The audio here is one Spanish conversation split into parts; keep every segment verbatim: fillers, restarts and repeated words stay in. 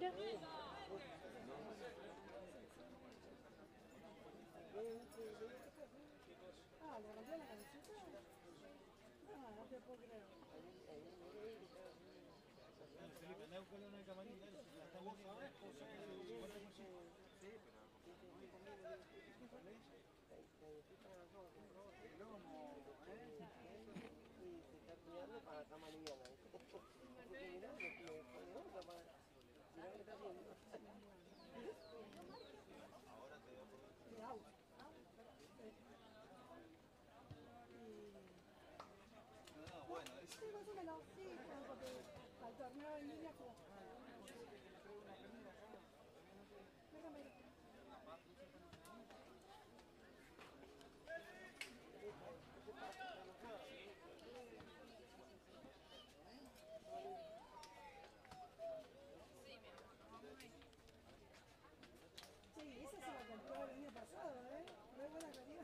Ah, ¿le rompió la camiseta? Ah, no te puedo creer. Felipe, anda a buscarle una camarita, la está vendiendo cincuenta por ciento. Sí, pero... El lomo, ¿eh? Y se está cuidando para estar más liviana. Porque mirá, me pone otra para... Mirá que está haciendo. Ahora te voy a poner... De agua. No, bueno, es... Sí, más o menos, sí, porque al torneo en línea como... Venga, venga. Sí, esa se la compró el año pasado, ¿eh? Muy buena calidad.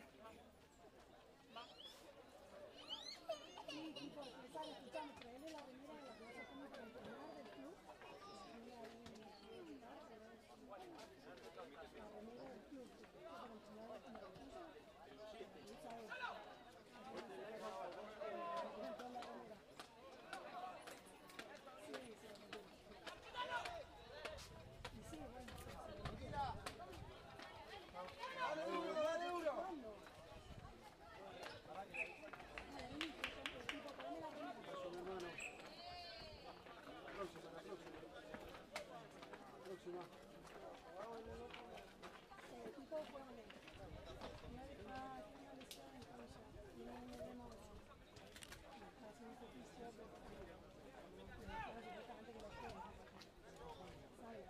Sí, tipo, me están escuchando, traerle la remera de la que vas a poner para entrenar del club. La remera del club, para entrenar la competición. Esa es. Sí, se la compró. Y sí, bueno, se la compró. ¡Dale duro, dale duro! Próxima, la próxima. Próxima. Tito fue una ley. Una deja una lesión en cabeza. Y no me vemos. Está haciendo ejercicio, pero supuestamente que lo quieren. ¿Sabes?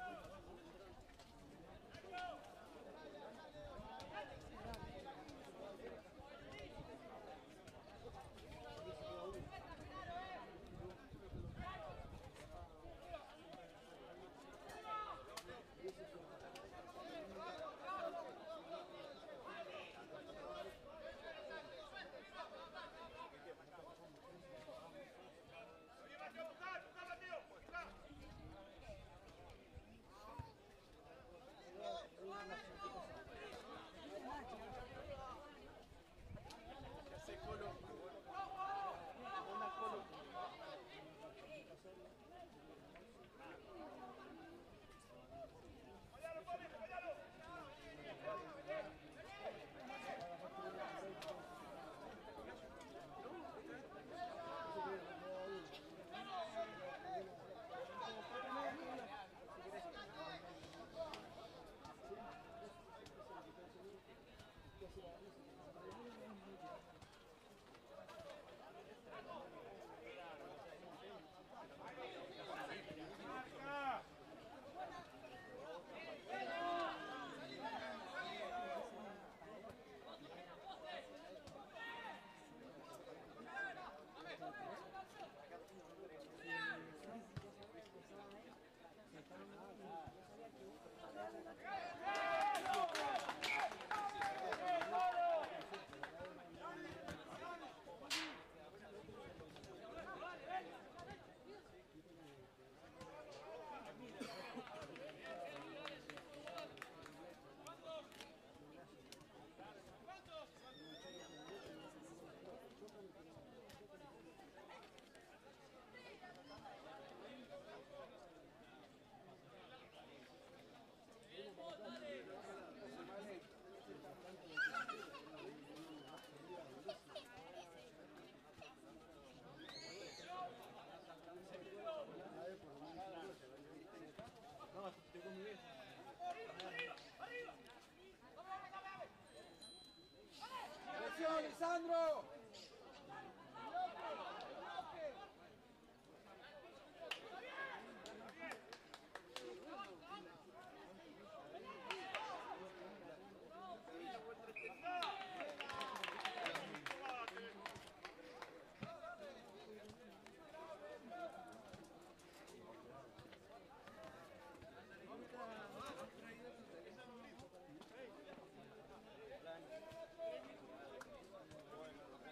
Se colo. Una colo. ¡Fallalo, Pablo! ¡Fallalo! ¡Marca! No, estoy con mi viejo. ¡Arriba! ¡Arriba! ¡Presión, Lisandro! Bueno.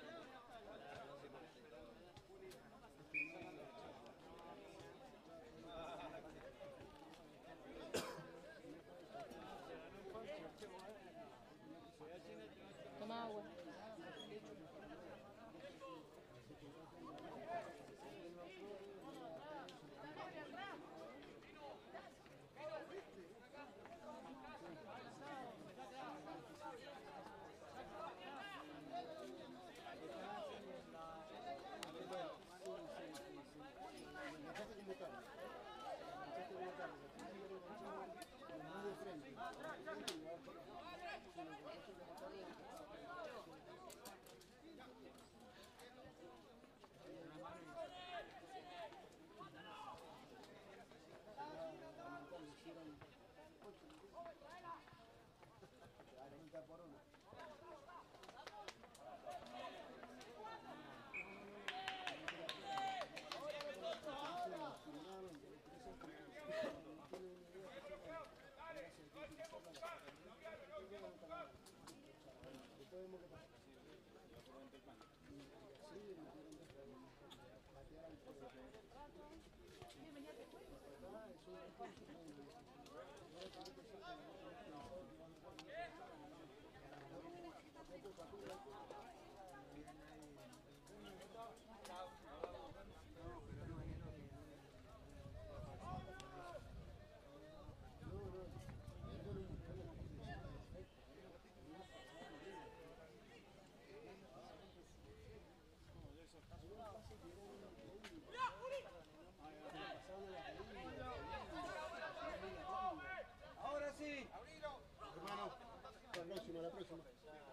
Ahora sí. Hermano, la próxima, la próxima.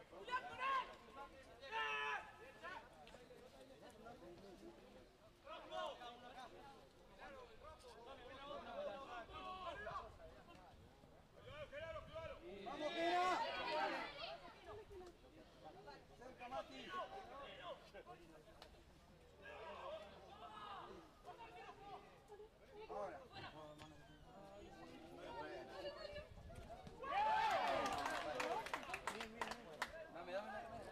¡Vamos, Kira! ¡Cerca, Mati! Ahora. Dame, dame la cámara.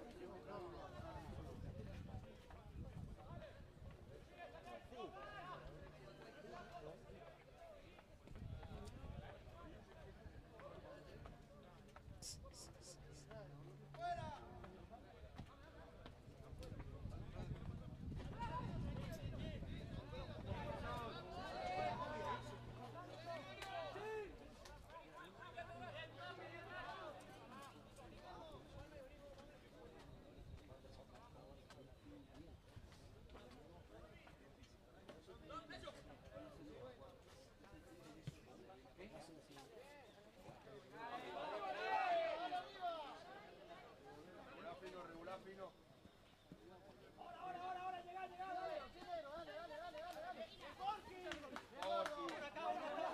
Regular fino, regular fino. Ahora, ahora, ahora, ahora, llega, llega, dale. Dale, dale, dale, dale, dale. Jorge. Por acá, por acá.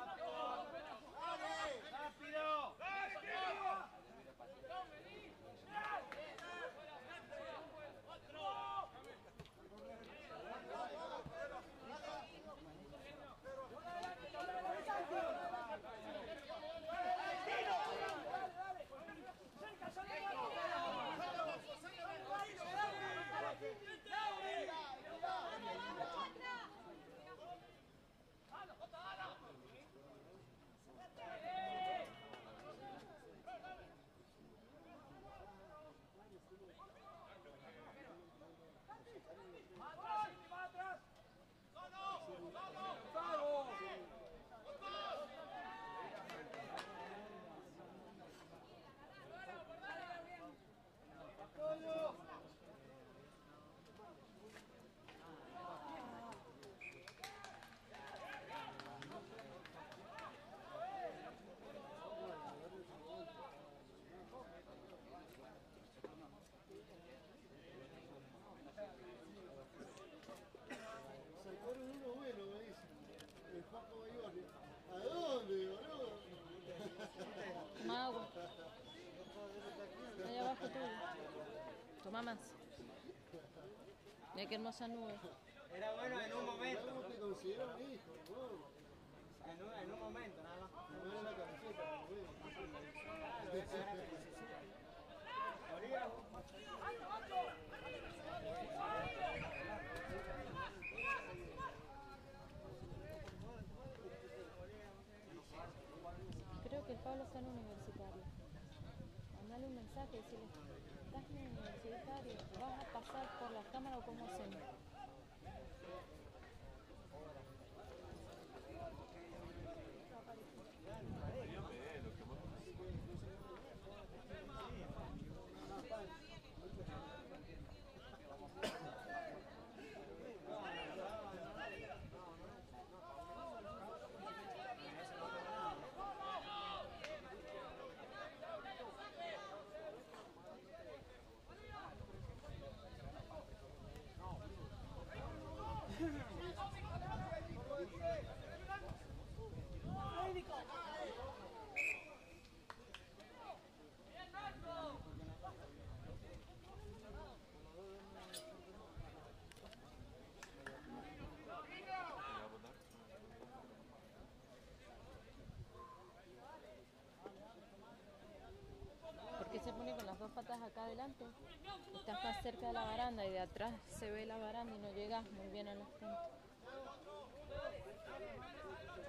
Dale. Rápido. Dale, Cristo. Sacaron uno bueno, me dicen. El Paco Bayoni. ¿A dónde, boludo? Toma agua. Ahí abajo tuyo. Toma más. Mira qué hermosa nube. Era bueno en un momento. ¿Cómo te considero mi hijo? No, En un, en un momento, nada más. me duele la camiseta, pero bueno. Creo que el Pablo está en universitario. Mandale un mensaje y decirle, estás en universitario, vas a pasar por la cámara o cómo hacemos. ¿Por qué se pone con las dos patas acá adelante? Estás más cerca de la baranda y de atrás se ve la baranda y no llegas muy bien a la frente.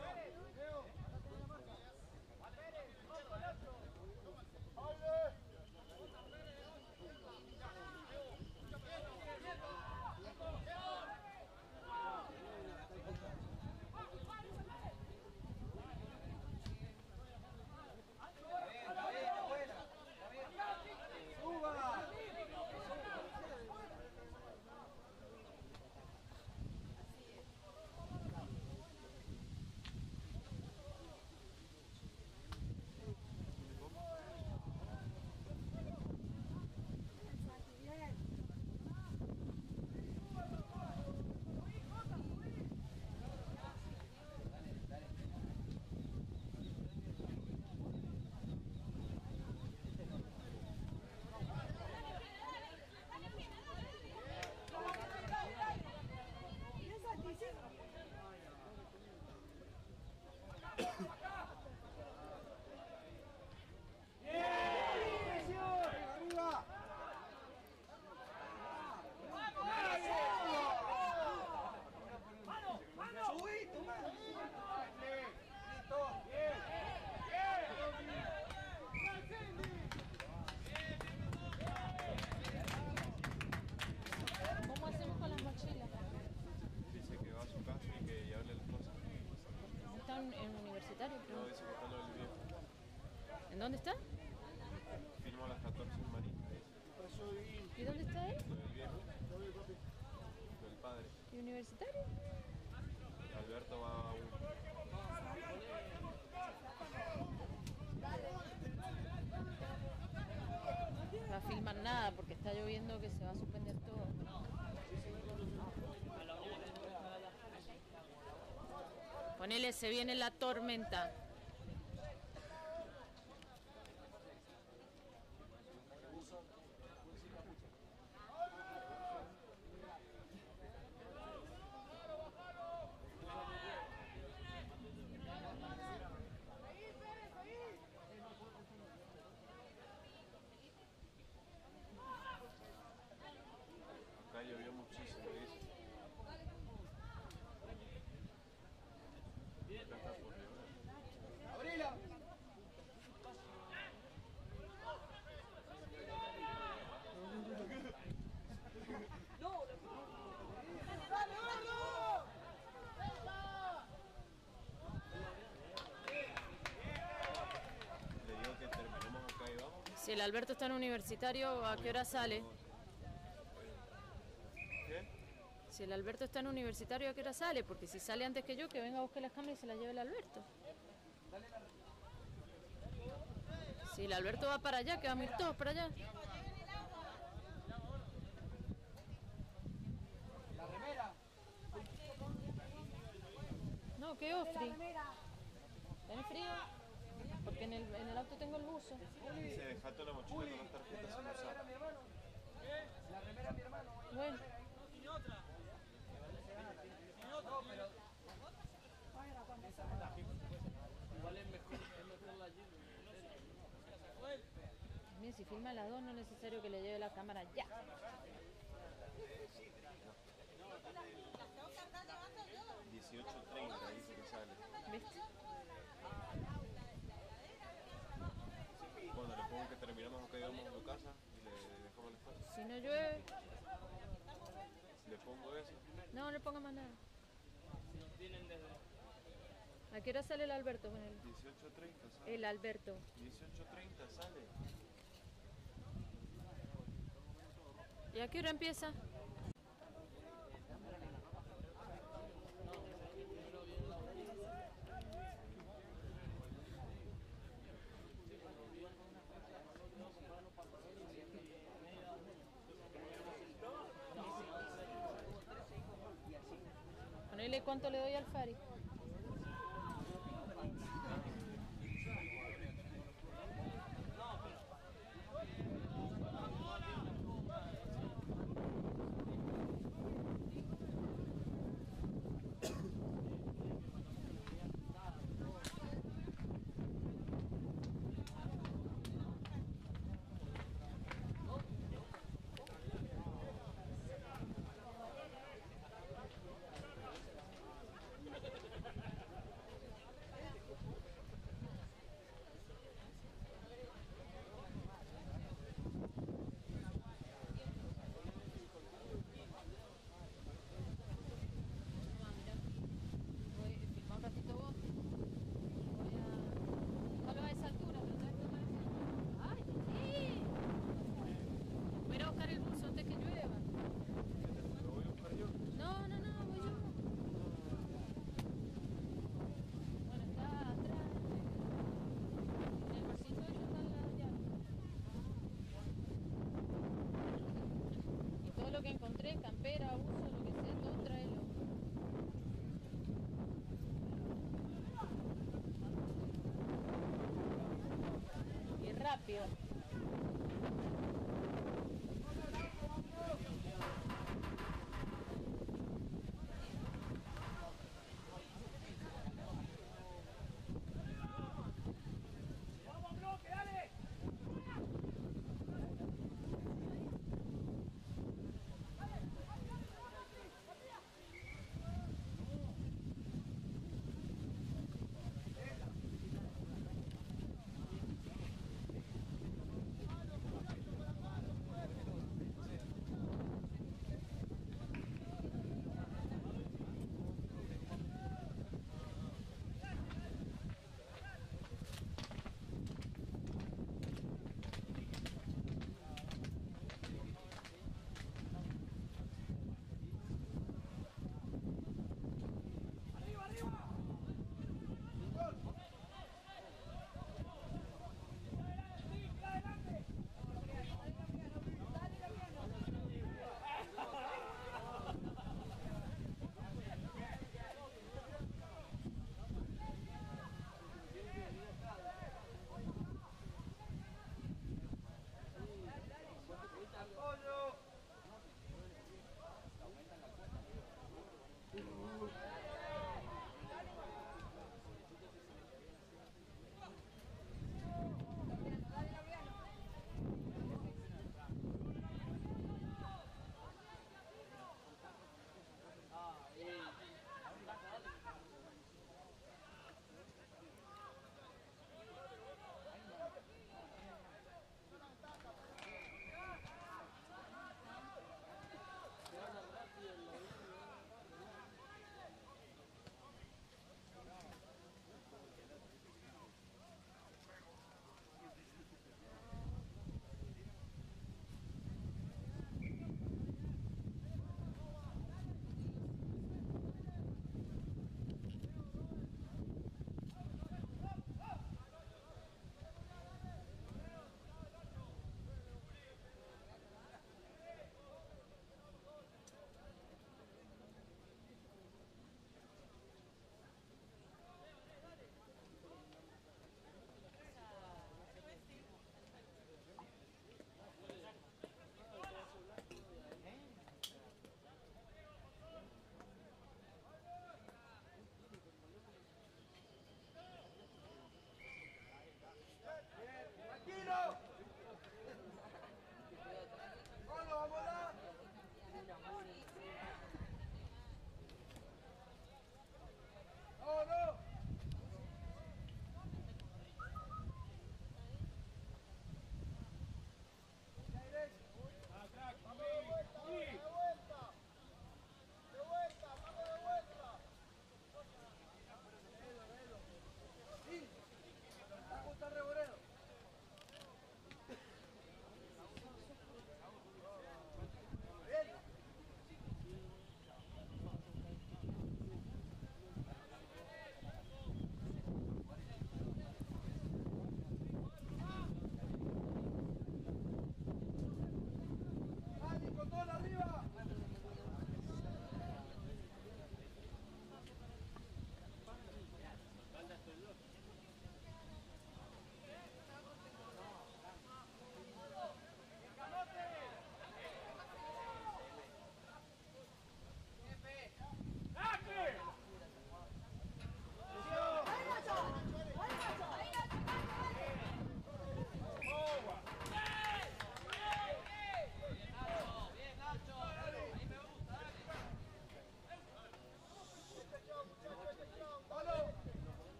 en, en universitario, creo. No, dice que está lo del viejo. ¿En dónde está? Firmo a las catorce en Marín. Pasó ahí, ¿Y dónde está él? Lo del viejo, no ve, papi. lo del padre. ¿Y universitario? Alberto va a un... No va a filmar nada porque está lloviendo que se va a suspender todo. Ponele, se viene la tormenta. Acá llovió muchísimo, dice. Acá está por llover. ¡Abrila! Le digo que terminemos acá y vamos. Si el Alberto está en universitario, ¿a qué hora sale? ¿Qué? Si el Alberto está en universitario, ¿a qué hora sale? Porque si sale antes que yo, que venga a buscar las cámaras y se las lleve el Alberto. Si el Alberto va para allá, que vamos a ir todos para allá. La remera. No, ¿qué ofri? ¿Tenés frío? Porque en el, en el auto tengo el buzo. Dice, dejate la mochila con las tarjetas sin usar. La remera, mi hermano. Bueno, mira, si filma las dos no es necesario que le lleve la cámara ya. dieciocho treinta dice que sale. ¿Viste? Bueno, le pongo que terminamos acá y vamos a tu casa y le dejamos las cosas. Si no llueve, Le pongo eso. no le ponga más nada. ¿A qué hora sale el Alberto con él? dieciocho treinta sale. El Alberto. dieciocho treinta sale. ¿Y a qué hora empieza? Ponele cuánto le doy al Fari. Voy a filmar un ratito vos. Voy a... Solo a esa altura, pero ¿sabes qué parece? ¡Ay, sí! Voy a ir a buscar el buzo antes que llueva. ¿Lo voy a buscar yo? No, no, no, voy yo. Bueno, está atrás. En el bolsito de está la llave. Y todo lo que encontré, campera, buzo, lo que sea, todo tráelo. Y rápido. ¡Vamos, bloque, dale!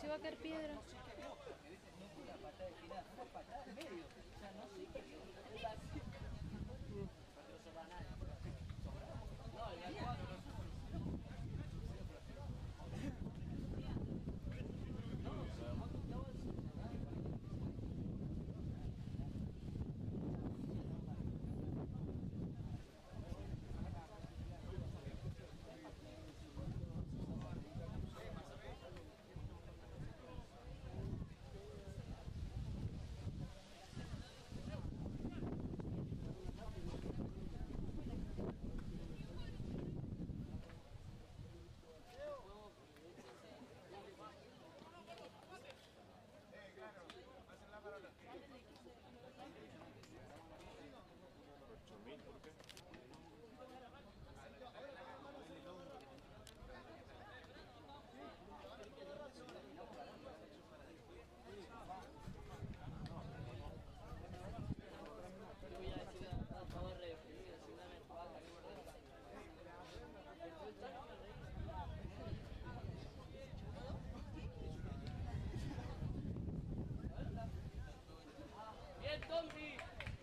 si va a caer piedra. ocho mil, ¿por qué? Bien, Tommy.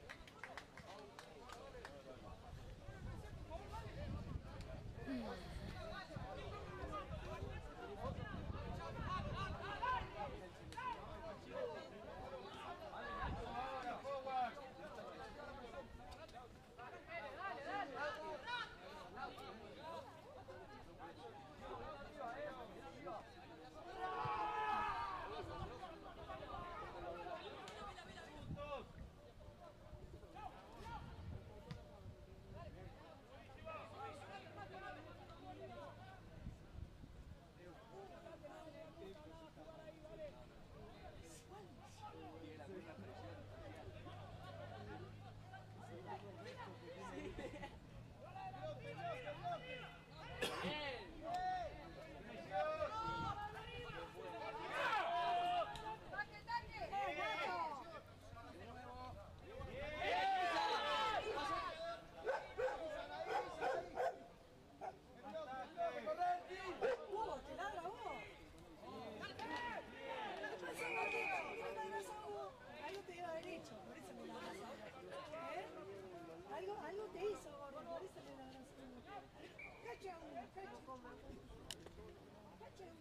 Vos, te ladra vos. Algo te iba a haber hecho, por eso me ladras ahora. ¿Eh? Algo, algo te hizo, gordo, por eso le ladras ahora. Cacha uno, cacha. Cacha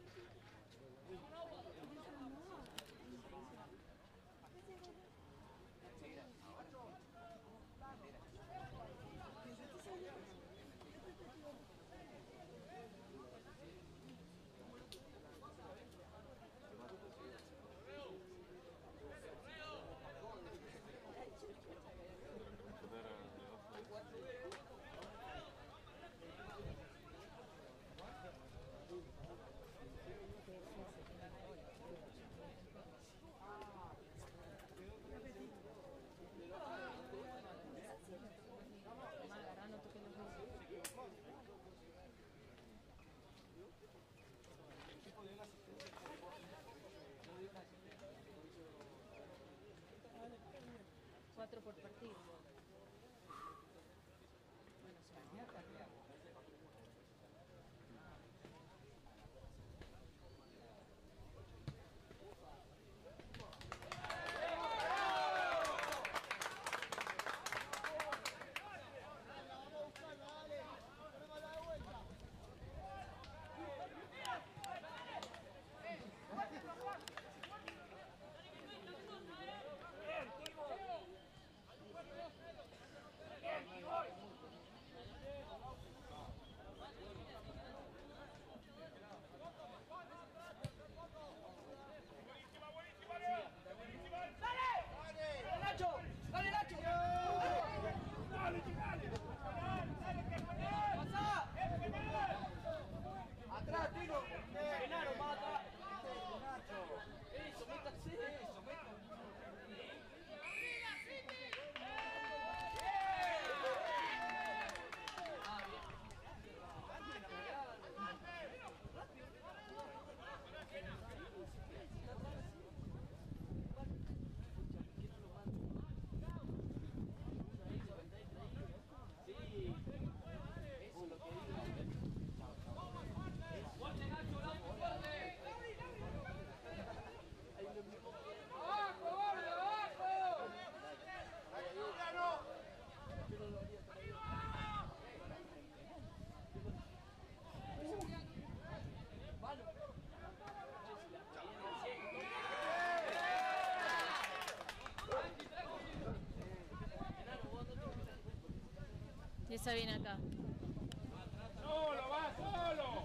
Cuatro por partido. Bueno, se bañó acá. Esa viene acá. ¡Solo, va, solo!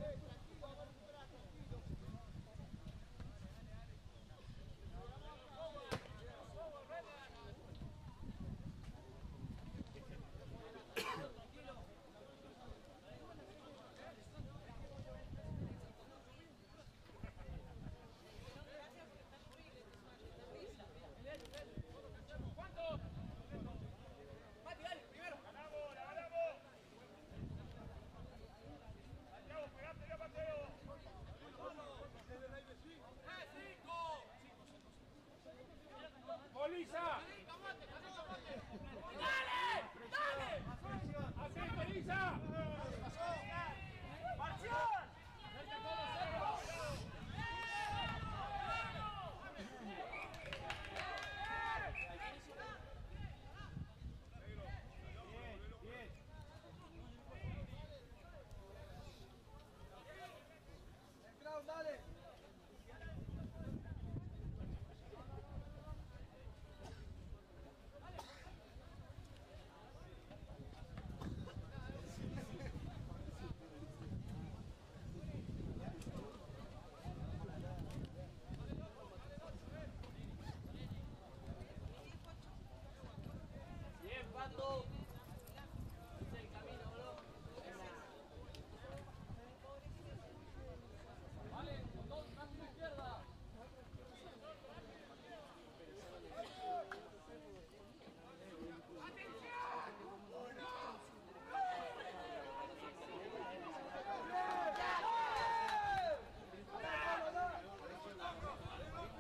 ¡Molisa! ¡Dale! ¡Dale! ¡Así, Molisa! ¡Marción!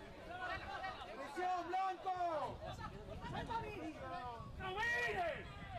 ¡Blanco! ¡No mires!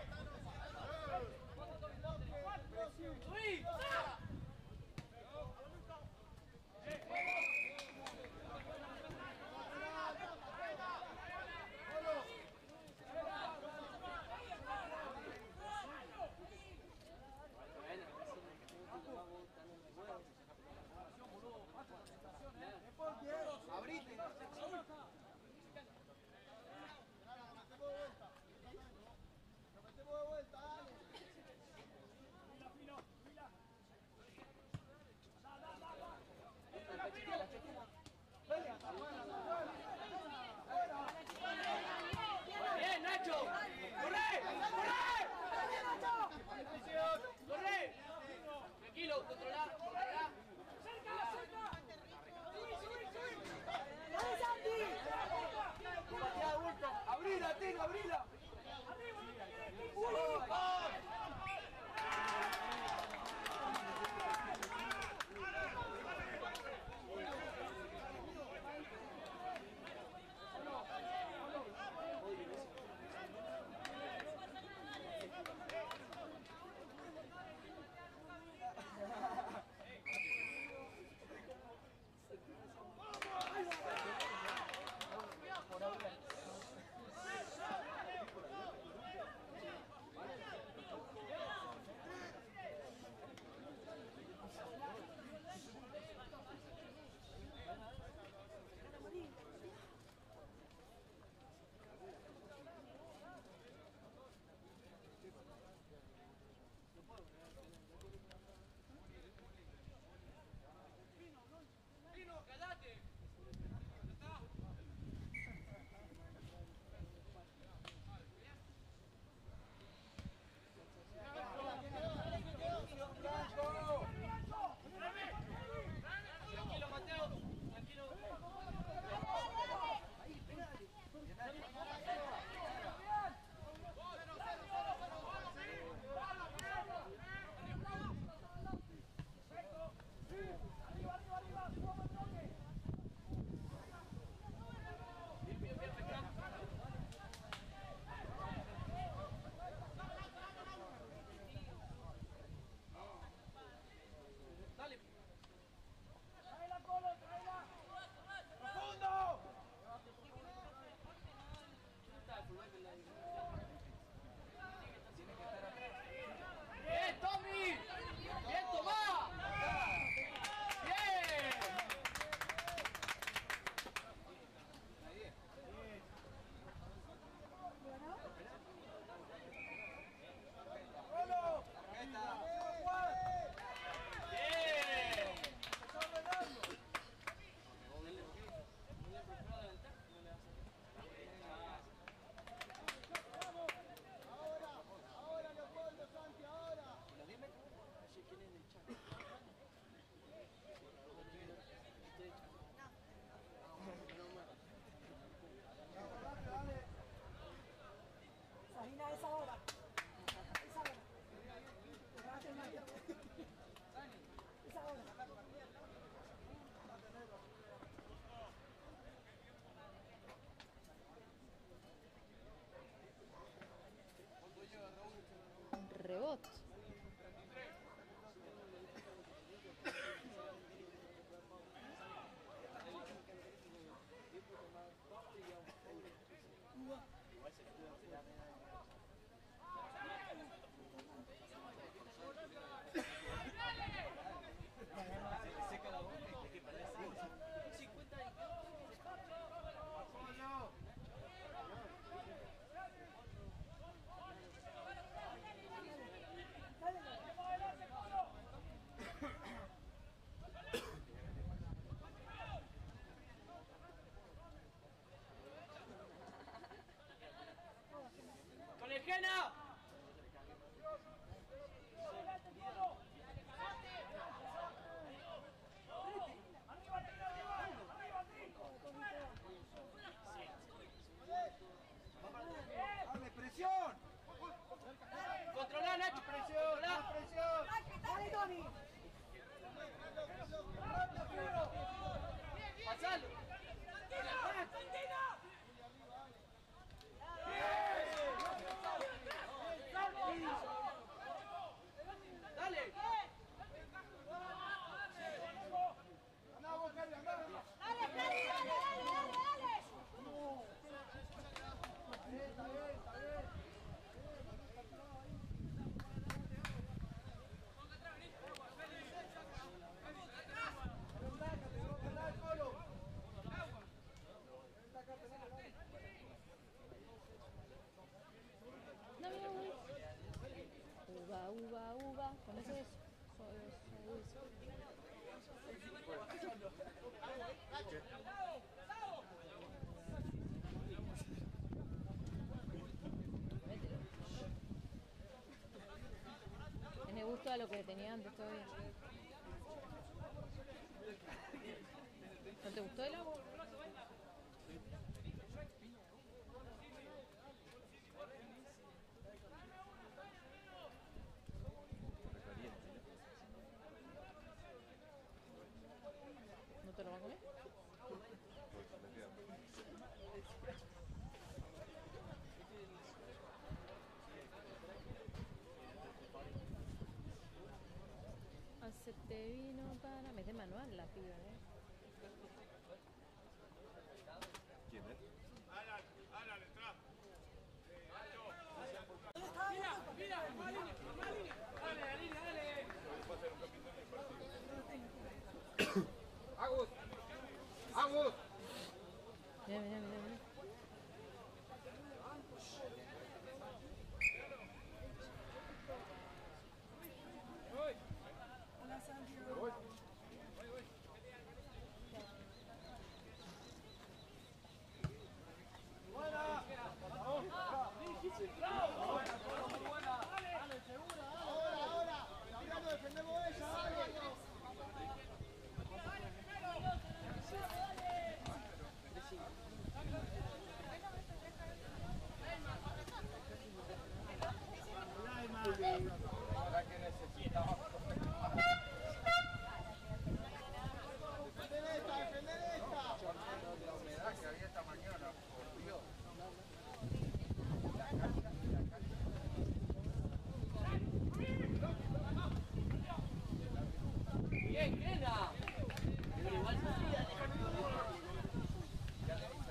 ¡Dale, presión! ¡Controla, Nacho! ¡Presión! ¡Presión! ¡Dale, Tony! ¡Pasalo! ¡Dale! ¡Andá, vos, Cari, andá! ¡Dale, Cari, dale, dale, dale, dale! Está bien, está bien. No, mira, güey. Uva, uva, uva. ¿Conoces eso? Soy, soy, soy. Mételo. Tiene gusto a lo que tenía antes todavía. ¿No te gustó el agua? ¿No te lo vas a comer? Hacete vino para... Me de manual la piba, ¿eh? ¿Quién es? ¡Agus! ¡Agus! Mira, mira, mira, mira. Hola, Santi. Ahora, ahora. Lautaro, defendemos ella, Álvaro. Ahora que necesitamos. Defender esta, defender esta. La humedad que había esta mañana, por Dios. Bien, queda. Pero igual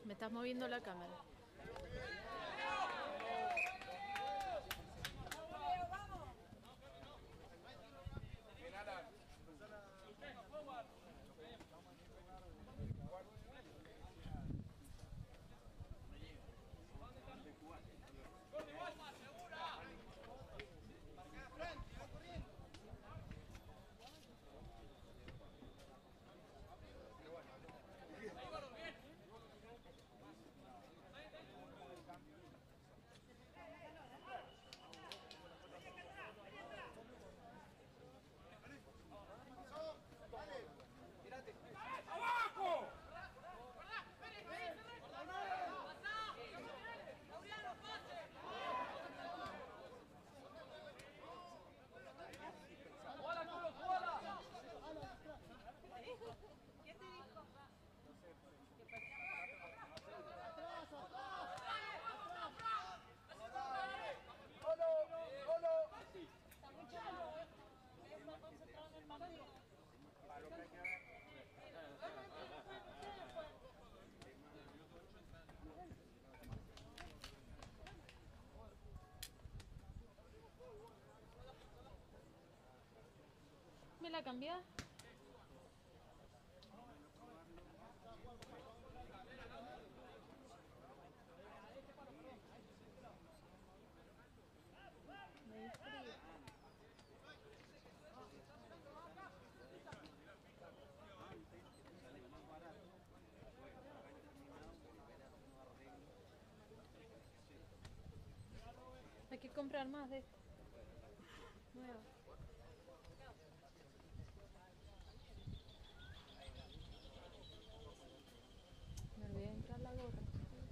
Me estás moviendo la cámara. ¿Me la cambiás? Me dio frío. Hay que comprar más de esto. Nuevo. Me olvidé de entrar la gorra.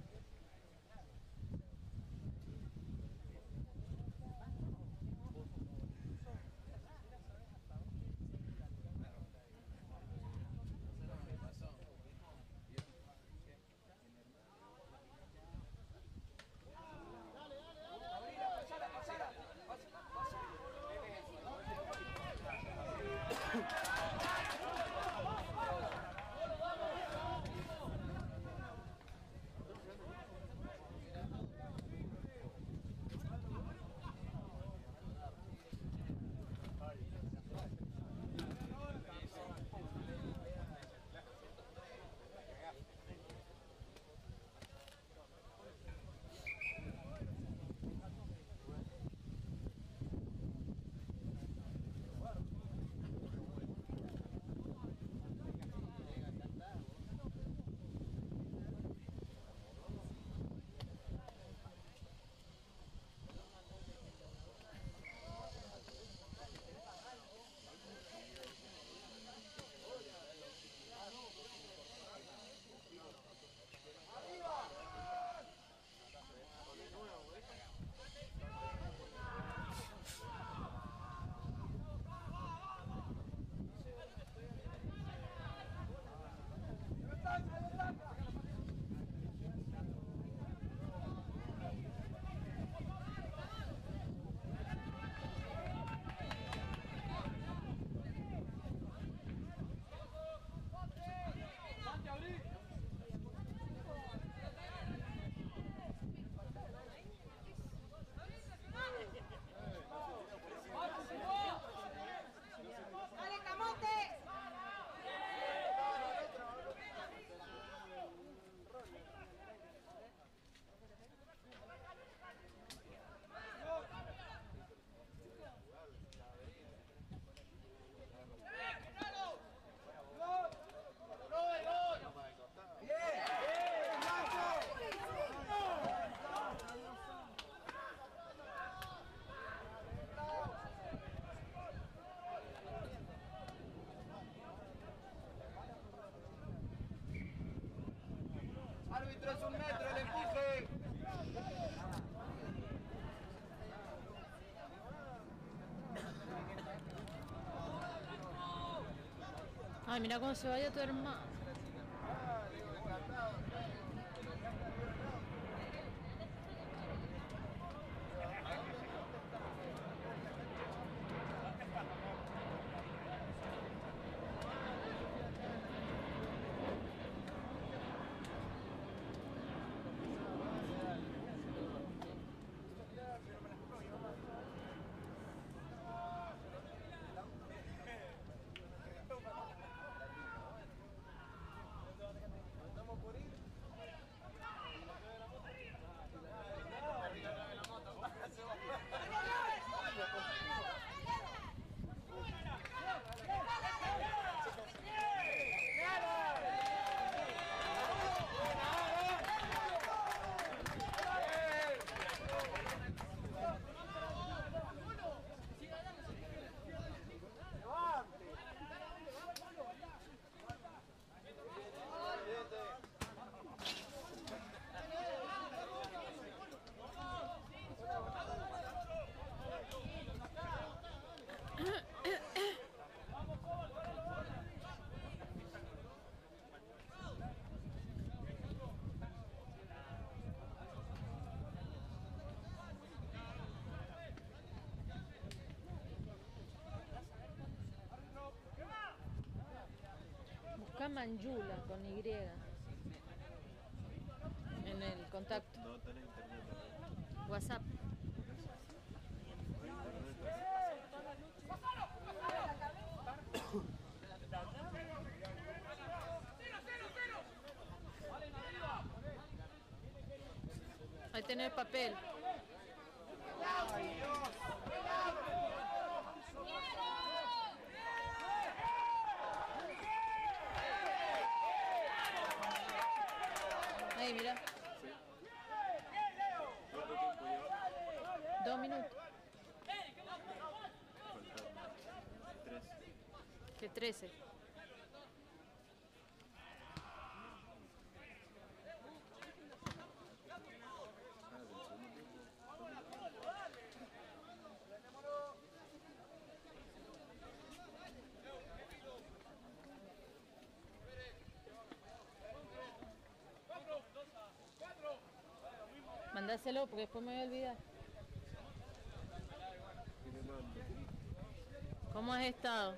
Árbitro, es un metro, el empuje. Ay, mira cómo se vaya tu hermano. Busca Manjula con Y en el contacto. No tenés internet todavía. WhatsApp. Ahí tenés papel. Ahí, mira. ¿Cuánto tiempo lleva? Dos minutos. Tres. Que trece. Mandáselo porque después me voy a olvidar. ¿Qué le mando? ¿Cómo has estado?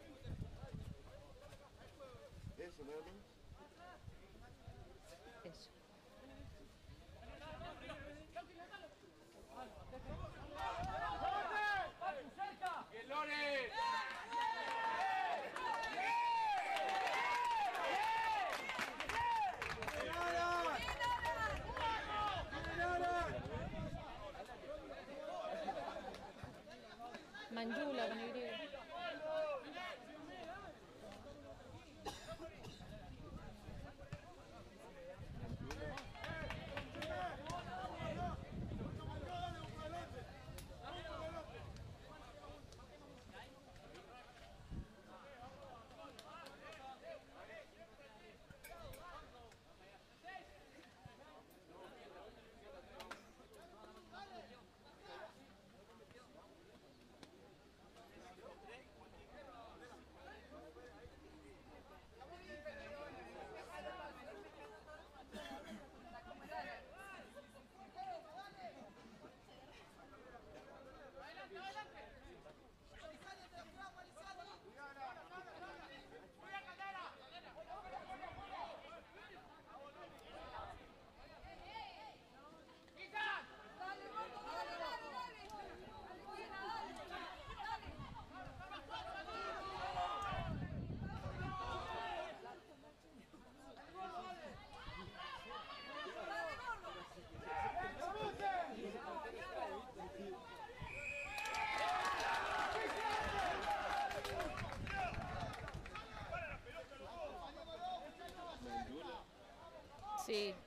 Eso, nada más. Eso. Manjula con Y. Sí.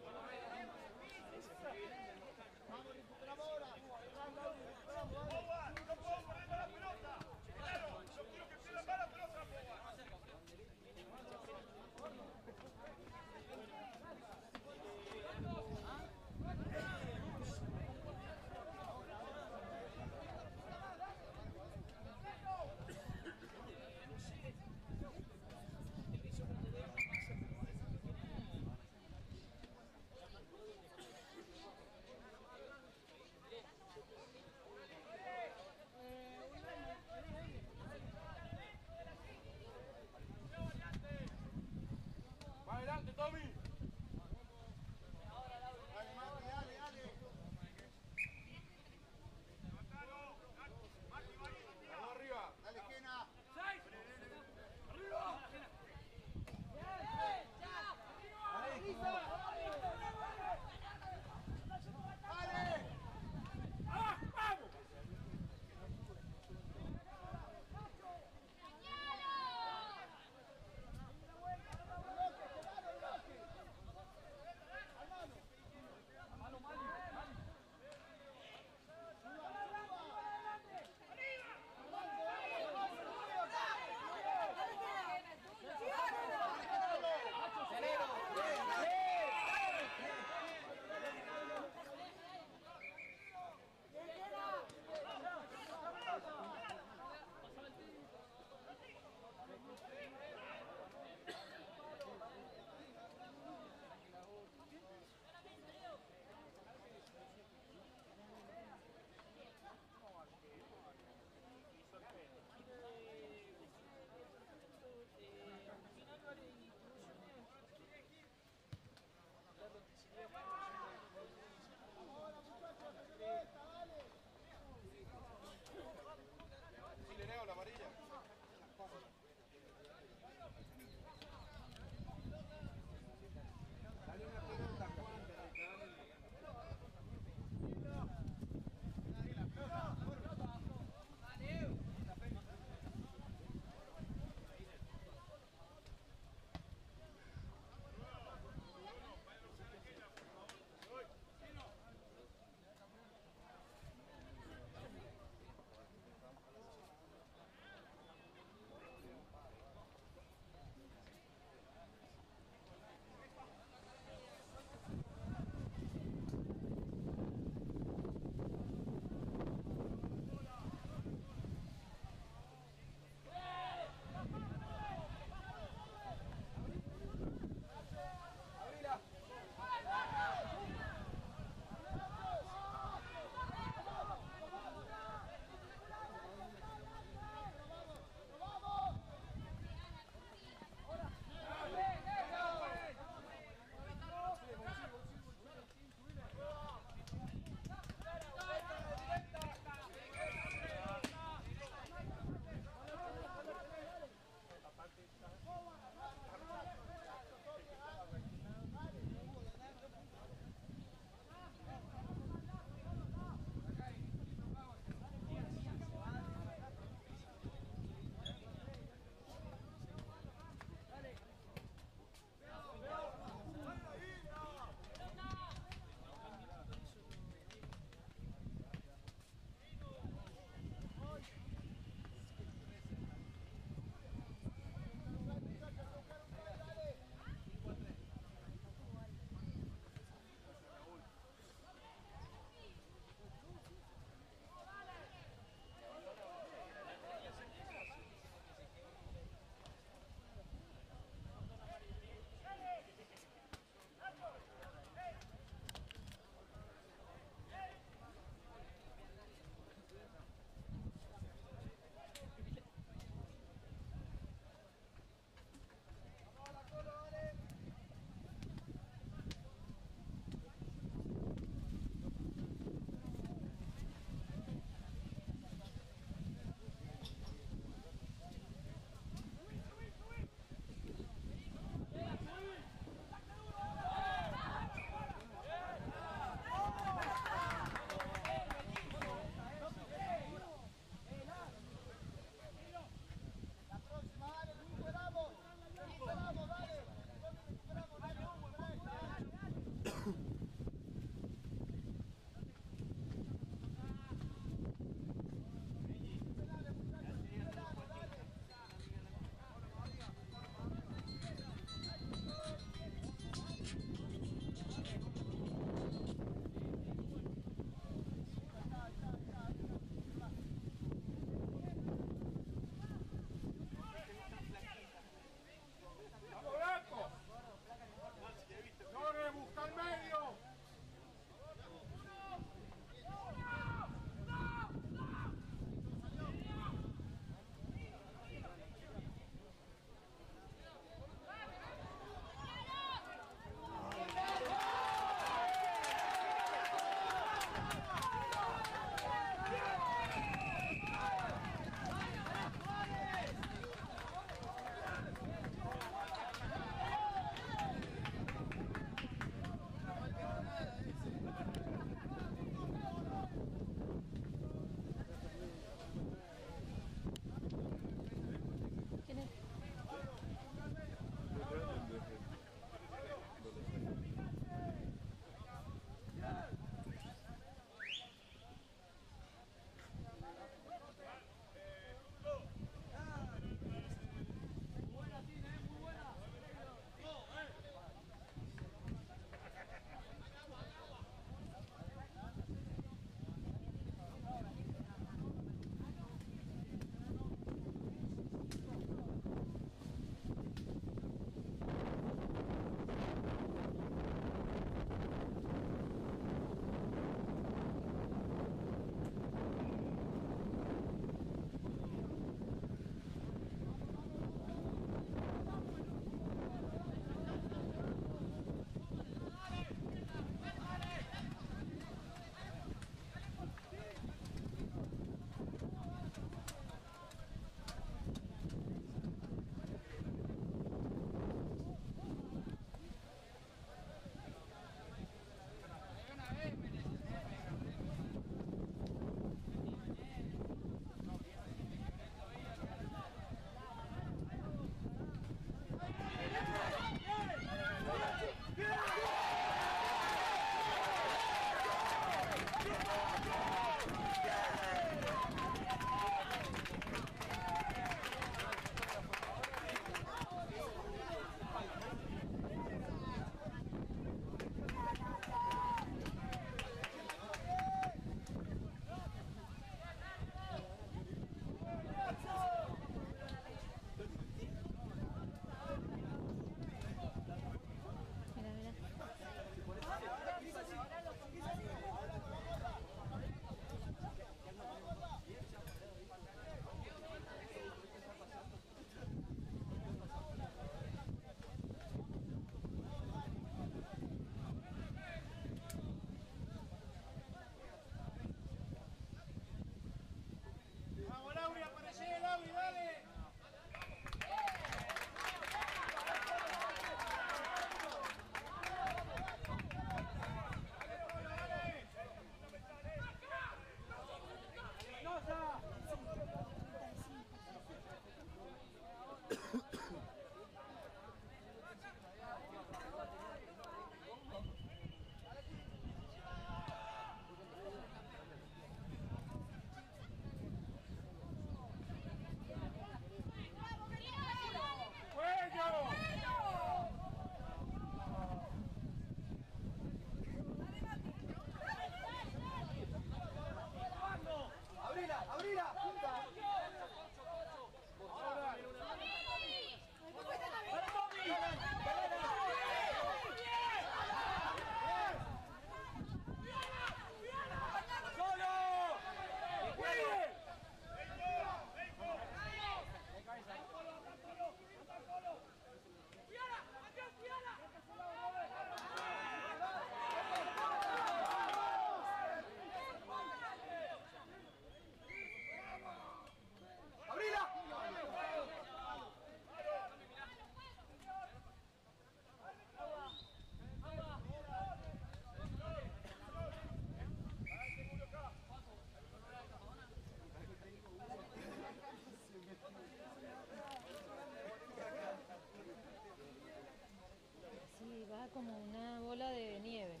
como una bola de nieve.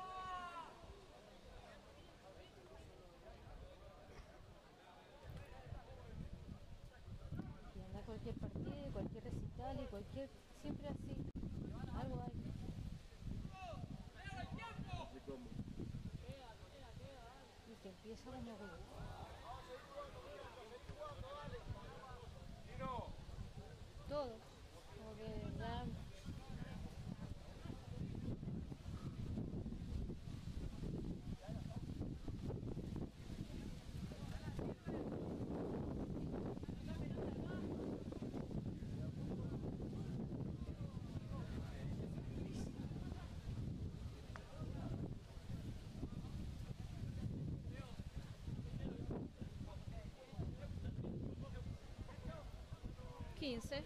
Y anda cualquier partido, cualquier recital y cualquier... siempre así. Algo hay. Así como. Y que empieza como que... todo. Como que ya... quince.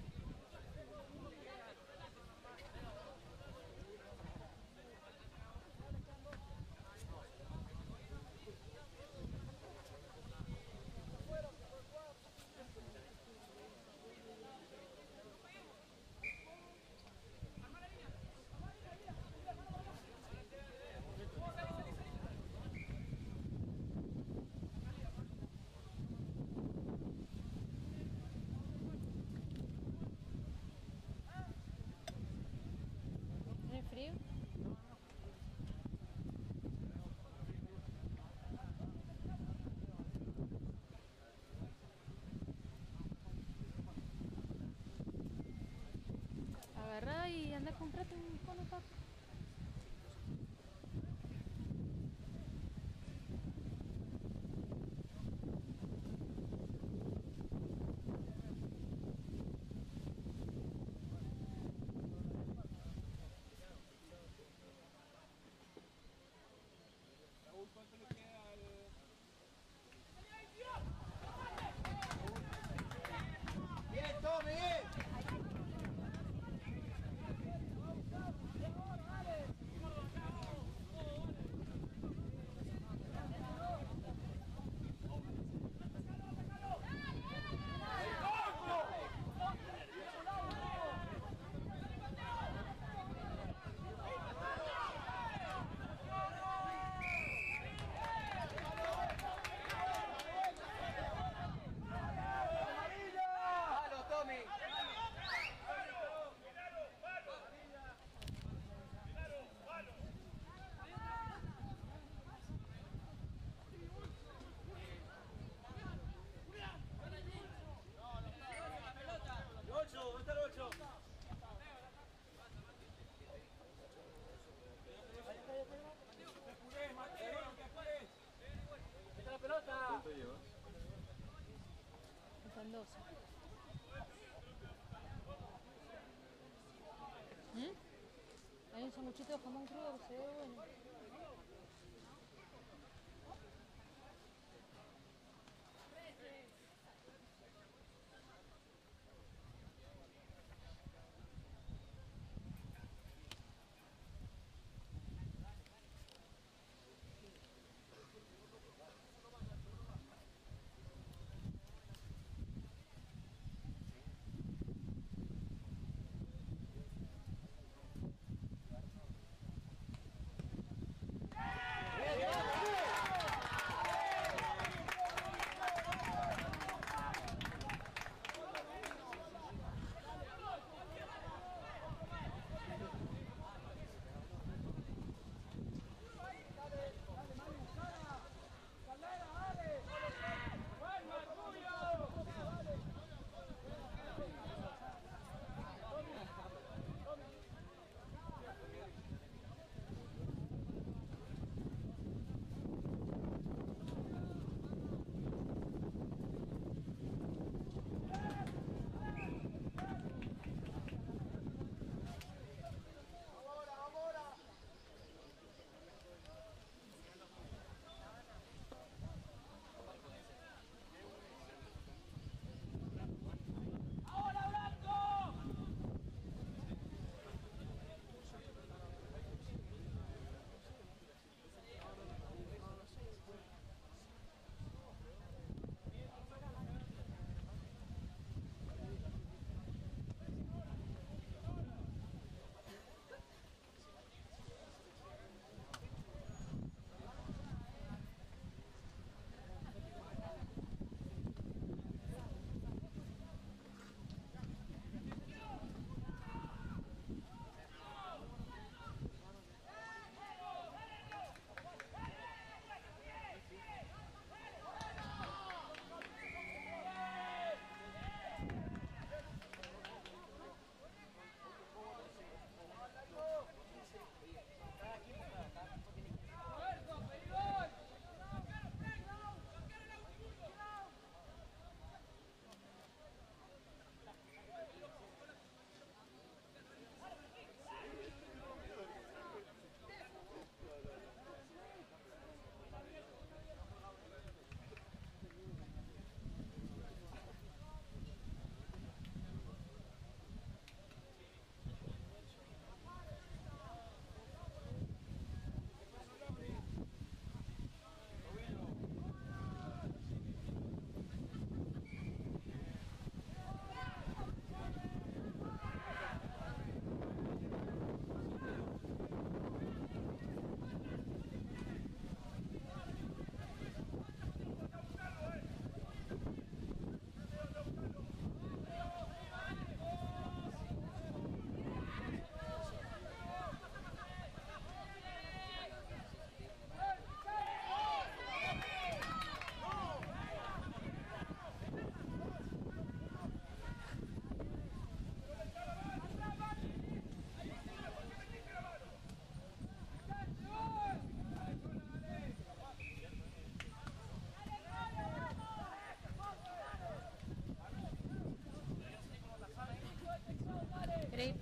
¿Tiene frío? Agarra y anda a comprarte un cono, papi. Bien, Tommy, bien. Palo, Tommy. ocho, ¿dónde está el ocho? ¡Está la pelota! ¿Cuánto llevas? Están doce. ¿Mm? Hay un sanguchito de jamón crudo que se ve bueno.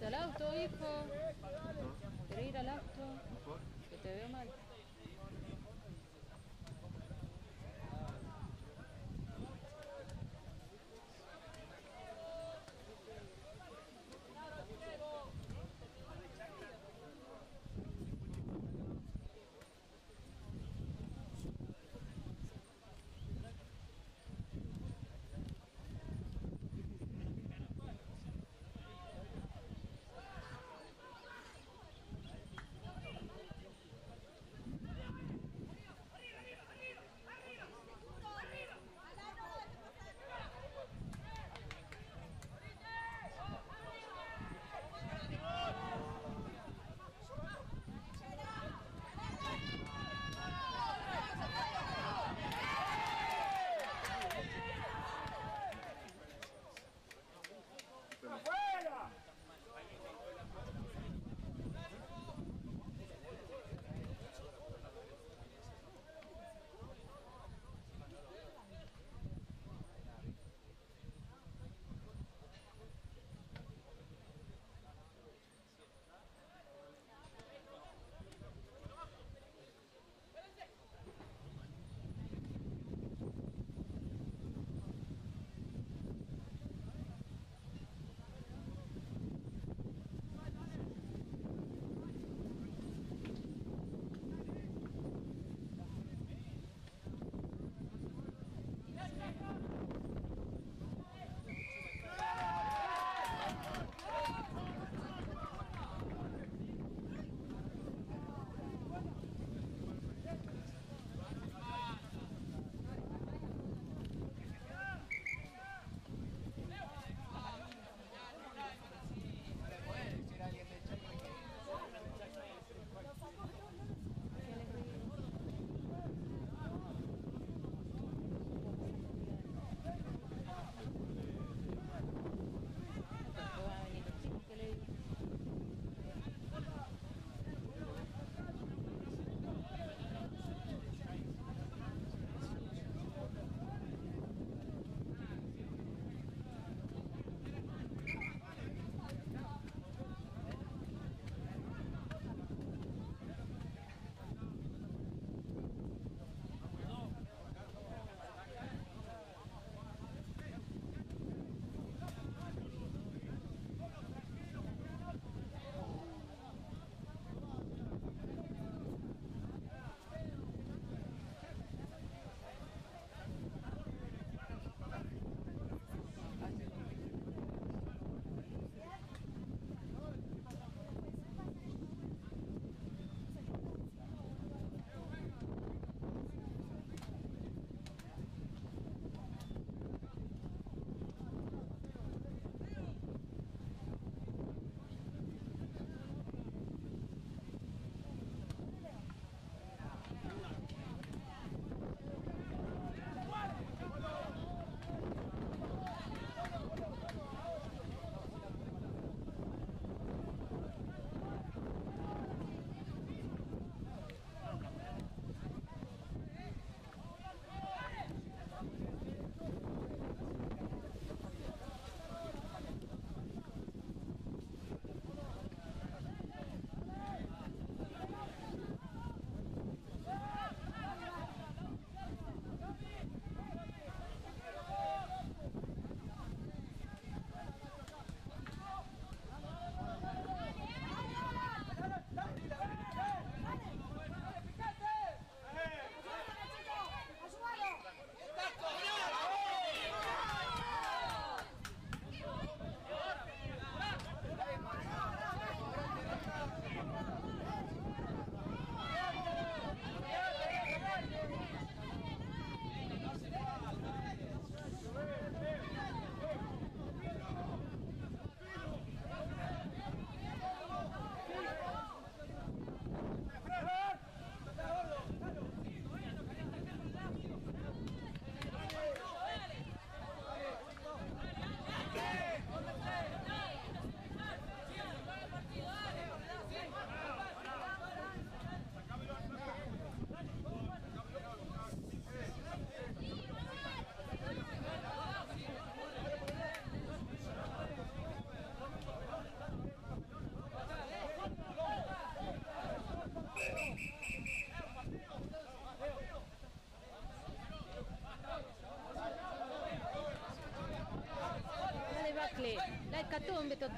al auto, hijo. ¿Querés ir al auto? ¿Mejor? Que te veo mal.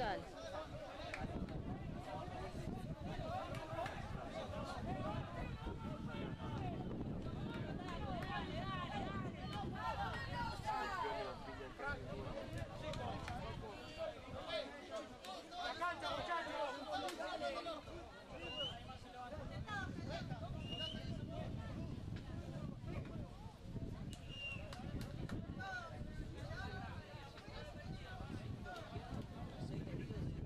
total. Seis heridos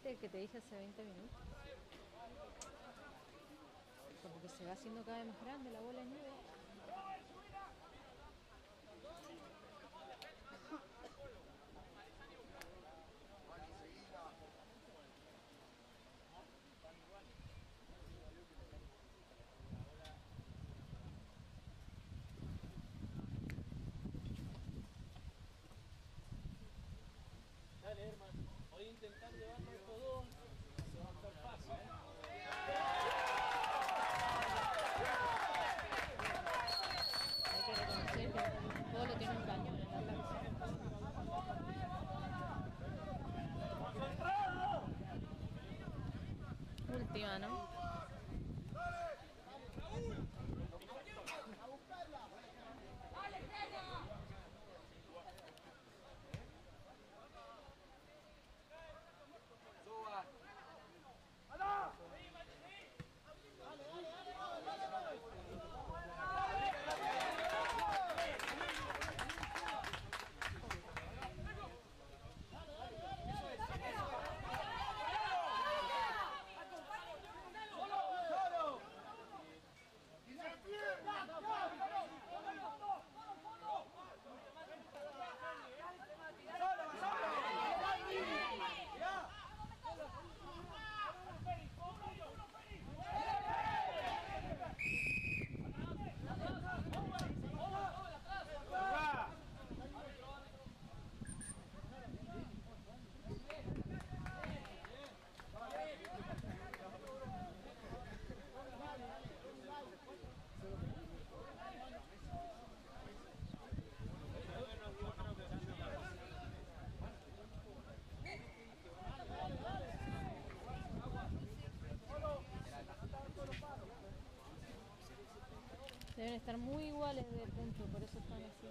¿Viste que te dije hace veinte minutos? Como que se va haciendo cada vez más grande la bola de nieve. Dale, hermano. Voy a intentar llevarlo a estos dos. Se va a estar fácil, ¿eh? Hay que reconocer que todo lo tiene un cañón en la cabeza. Última, ¿no? Deben estar muy iguales de punto, por eso están así.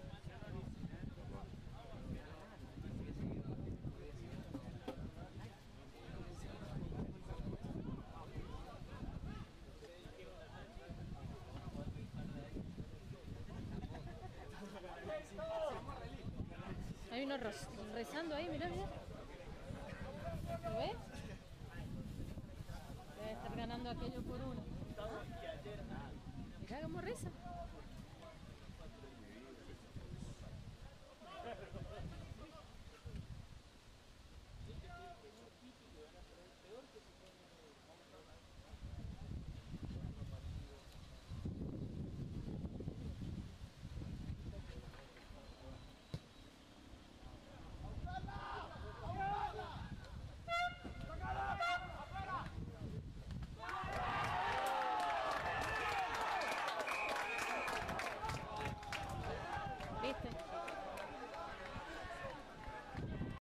Hay uno rezando ahí, mirá, mirá. ¿Lo ves? Debe estar ganando aquello por uno. Mirá cómo reza.